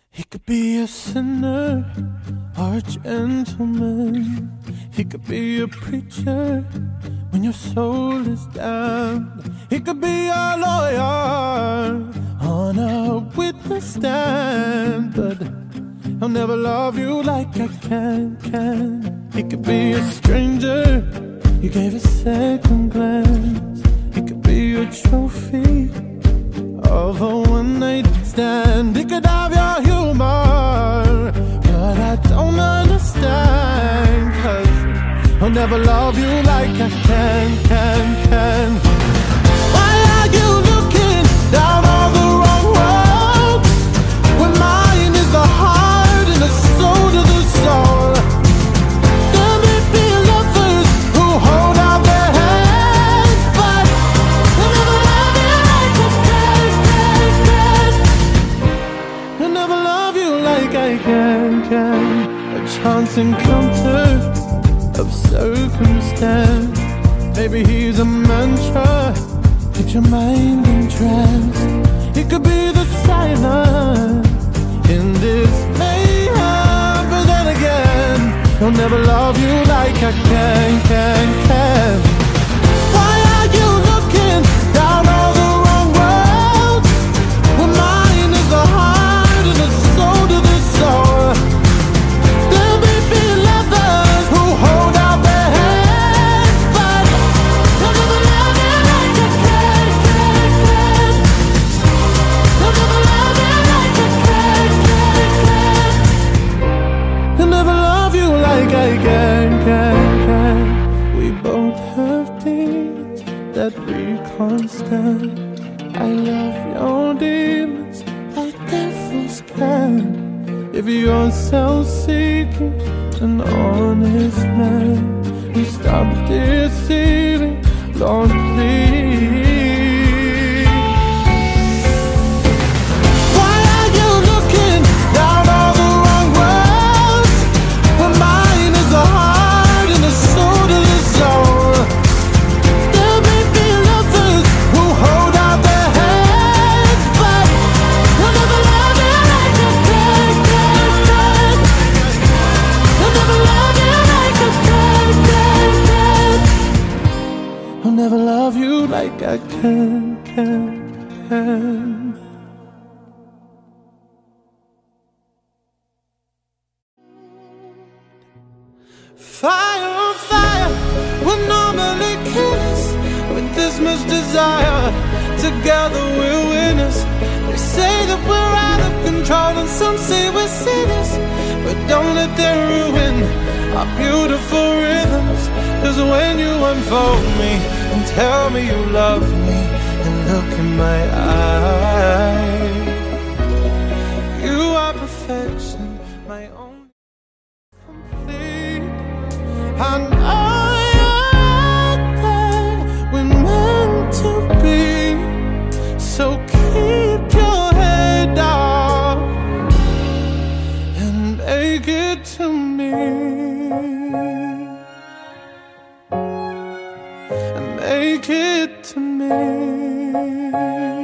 He could be a sinner or a gentleman. He could be a preacher when your soul is down. He could be a lawyer on a witness stand, but he'll never love you like I can. He could be a stranger you gave a second glance. He could be a trophy of a one-night stand. He could have your humor, but I don't understand, 'cause he'll never love you like I can. Why are you looking down on the wrong road when mine is the heart and the soul to the soul? There may be lovers who hold out their hands, but they'll never love you like I can. They'll never love you like I can. A chance encounter of circumstance. Maybe he's a mantra, keep your mind entranced. He could be the silence in this mayhem, but then again, he'll never love you like I can. Why are you looking down all the wrong road when mine is the heart and the soul to the soul? There may be lovers who hold out their hands, but they'll never love you like I can. They'll never love you like I can. They'll never love you like I can. We both have demons that we can't stand. I love your demons like devils can. If you're self-seeking, an honest man, you stop deceiving, Lord, please. Why are you looking down all the wrong roads when mine is the heart and the soul to the soul? There may be lovers who hold out their hands, but they'll never love you like I can. They'll never love you like I can. I'll never love you like I can. Fire on fire, we're normally killers with this much desire. Together we're winners. They say that we're out of control and some say we're sinners, but don't let them ruin our beautiful rhythms. 'Cause when you unfold me and tell me you love me and look in my eyes, you are perfection, my own complete. I know you're there, we're meant to be, so keep your head up and make it to me. Make it to me.